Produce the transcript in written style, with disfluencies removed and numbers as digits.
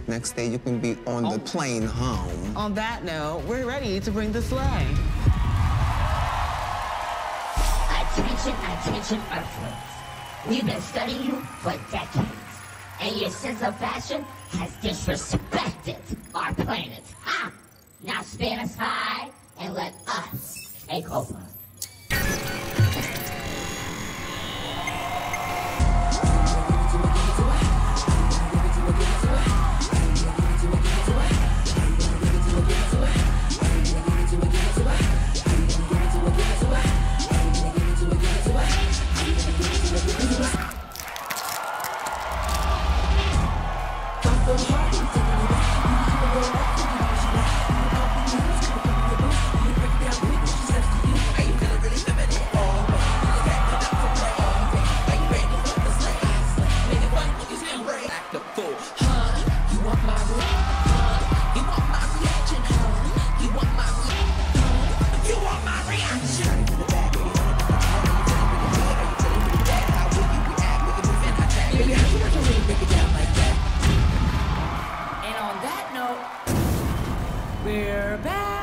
Next day, you can be on the plane home. On that note, we're ready to bring the sleigh. Attention, attention, Earthlings. We've been studying you for decades, and your sense of fashion has disrespected our planet. Ha! Now stand aside and let us take over. And on that note, we're back.